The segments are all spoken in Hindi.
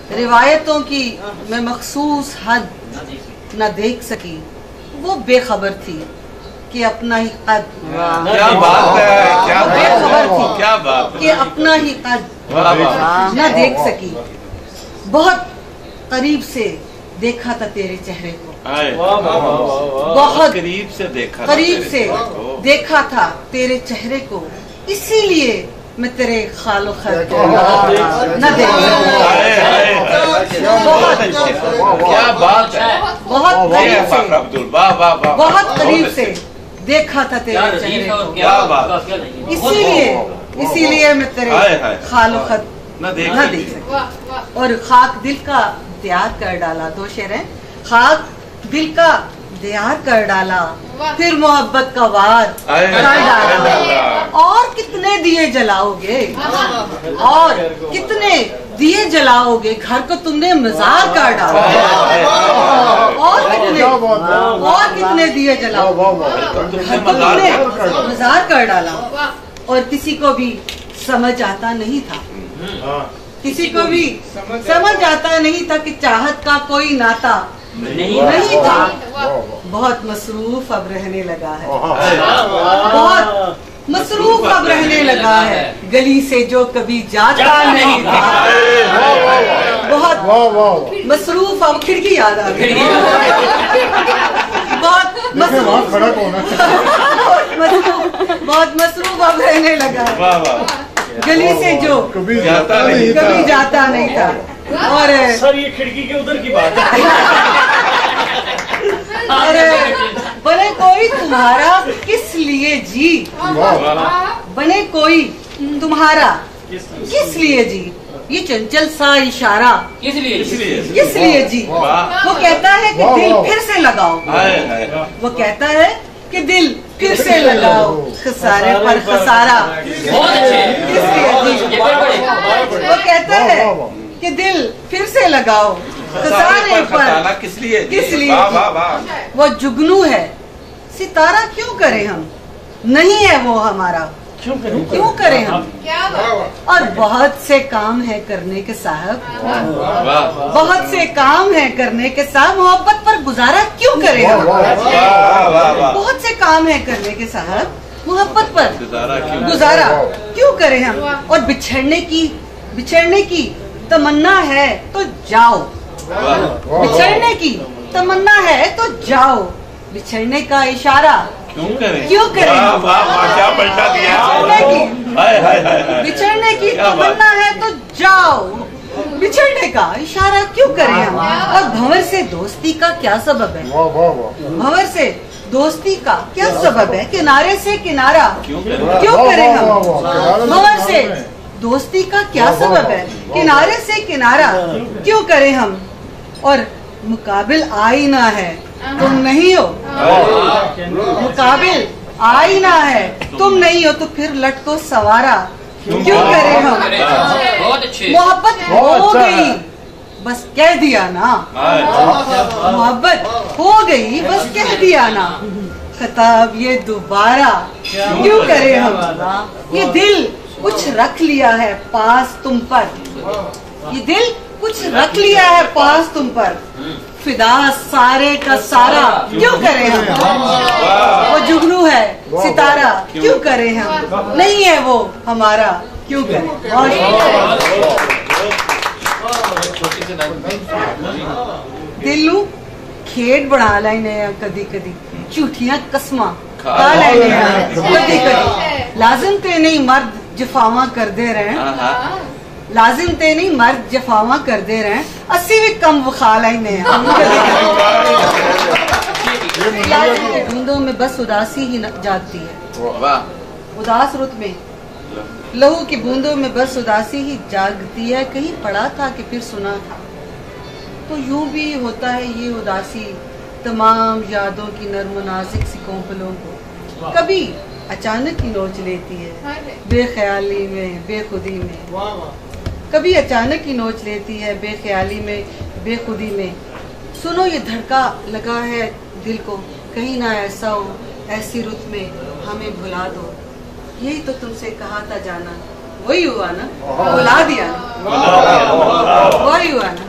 रिवायतों की मैं मखसूस हद न देख सकी, वो बेखबर थी कि अपना ही कद, क्या बात है, क्या बेखबर थी क्या बात कि अपना ही कद न देख सकी। बहुत करीब से देखा था तेरे चेहरे को, बहुत करीब से देखा, करीब से देखा था तेरे चेहरे को, इसीलिए मैं तेरे खालो खत न देख सकी। क्या बात है, बहुत करीब से, बहुत करीब से देखा था तेरे चेहरे को, क्या बात, इसीलिए मैं तेरे खालो खत न देख सकी। और खाक दिल का त्याग कर डाला, दो शेर हैं। खाक दिल का त्याग कर डाला, फिर मोहब्बत का वार कर डाला। और कितने दिए जलाओगे, और कितने दिए जलाओगे, घर को तुमने मजार कर डाला। और कितने दिए जलाओगे, घर को तुमने मजार कर डाला। और किसी को भी समझ आता नहीं था, किसी को भी समझ आता नहीं था कि चाहत का कोई नाता नहीं था। बहुत मसरूफ अब रहने लगा है, बहुत मसरूफ अब रहने लगा है, गली से जो कभी जाता नहीं था। बहुत मसरूफ अब, खिड़की याद आ गई, बहुत मसरूफ अब रहने लगा है, गली से जो कभी जाता नहीं था। और सर ये खिड़की के उधर की बात है। अरे बने कोई तुम्हारा किस लिए जी, बने कोई तुम्हारा किस लिए जी, ये चंचल सा इशारा किस लिए जी। वो कहता है कि दिल फिर से लगाओ, वो कहता है कि दिल फिर से लगाओ, खसारे पर खसारा किस लिए जी। वो कहता है कि दिल फिर से लगाओ, खसारे पर किस लिए। वो जुगनू है, सितारा क्यों करें हम, नहीं है वो हमारा, क्यों करें हम। और बहुत से काम है करने के साहब, बहुत से काम है करने के साहब, मोहब्बत पर गुजारा क्यों करें हम। बहुत से काम है करने के साहब, मोहब्बत पर गुजारा क्यों करें हम। और बिछड़ने की तमन्ना है तो जाओ, बिछड़ने की तमन्ना है तो जाओ, बिछड़ने का इशारा क्यों करें बिछड़ने की तमन्ना है तो जाओ, बिछड़ने का इशारा क्यों करें हम। और भंवर से दोस्ती का क्या सबब है, भंवर से दोस्ती का क्या सबब है, किनारे से किनारा क्यों करें हम। भंवर से दोस्ती का क्या सबब है, किनारे से किनारा क्यों करें हम। और मुकाबिल आईना है तुम नहीं हो, मुकाबिल आईना है तुम नहीं हो, तो फिर लटको सवारा क्यों करें हम। मोहब्बत हो गई बस कह दिया ना, मोहब्बत हो गई बस कह दिया ना, खताब ये दोबारा क्यों करें हम। ये दिल कुछ रख लिया है पास तुम पर, ये दिल कुछ रख लिया है पास तुम पर, फिदा सारे का सारा क्यों करें हम। वो जुगनू है सितारा क्यों करें हम, नहीं है वो हमारा क्यों करें। दिलू खेड बना लेने कदी कदी, झूठियां कसमां खा लेने कदी कदी, लाजिम ते नहीं मर्द जफावा करते रहे, लाजिम ते नहीं मर्द जफावा करते रहे, अस्सी भी कम विखा लेने। बूंदों में बस उदासी ही जागती है, उदास रुत में लहू की बूंदों में बस उदासी ही जागती है। कहीं पढ़ा था कि फिर सुना था, तो यूं भी होता है ये उदासी तमाम यादों की नर्म नाज़िक सी कोंपलों को कभी अचानक ही नोच लेती है, बेख्याली में बेखुदी में, कभी अचानक ही नोच लेती है बेख्याली में बेखुदी में। सुनो ये धड़का लगा है दिल को, कहीं ना ऐसा हो ऐसी रुत में हमें भुला दो। यही तो तुमसे कहा था जाना, वही हुआ ना, भुला दिया ना, वही हुआ ना।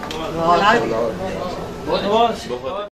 औलाद बहुत